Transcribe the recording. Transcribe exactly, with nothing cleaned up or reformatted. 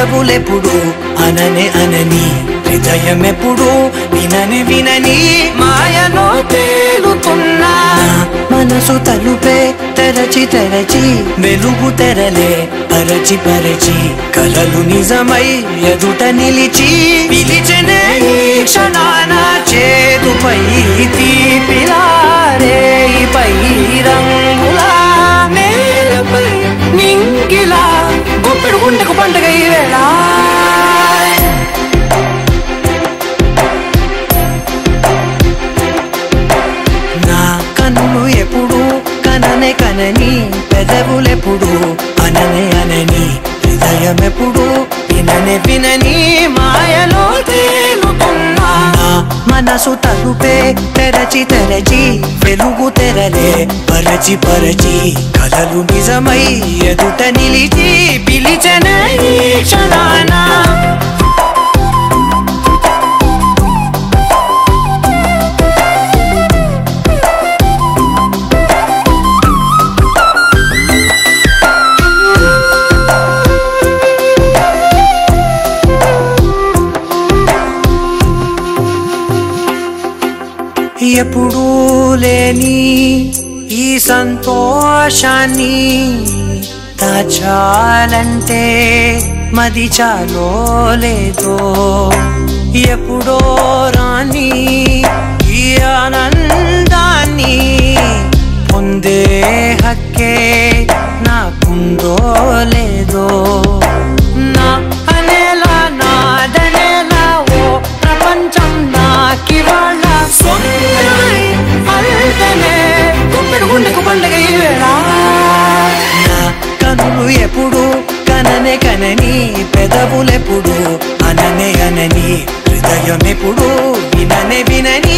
పెదవులెప్పుడు అననే అనని హృదయమెప్పుడు వినని వినని మాయలో తేలుతున్నా మనసు తలుపే తెరచి తెరచి వెలుగు తెరలే పరచి పరచి కలలు నిజమై ఎదుట నిలిచి పిలిచెనే ఈ క్షణాన చేతుపై తీపిలారే పై రంగులా నేలపై నింగిలా గుప్పెడు గుండెకు పండుగ ఈ వేళ నా కన్నులు ఎప్పుడు కననే కనని పెదవులెప్పుడు అననే అనని హృదయమెప్పుడు విననే వినని మాయలో తేలుతున్నా మనసు తలుపే తెరచి తెరచి వెలుగు తెరలే పరచి పరచి కలలు నిజమై ఎదుట నిలిచి పిలిచెనే ఈ క్షణాన ఎప్పుడూ లేని ఈ సంతోషాన్ని దాచాలంటే మది చాలో లేదో ఎప్పుడో రాని ఈ ఆనందాన్ని పొందే హక్కే నాకుందో లేదో నా అనేలా నాదనేలా ఓ ప్రపంచం నాకివాళ్ళ కనులు ఎప్పుడు కననే కనని పెదవులెప్పుడు అననే అనని హృదయం ఎప్పుడు విననే వినని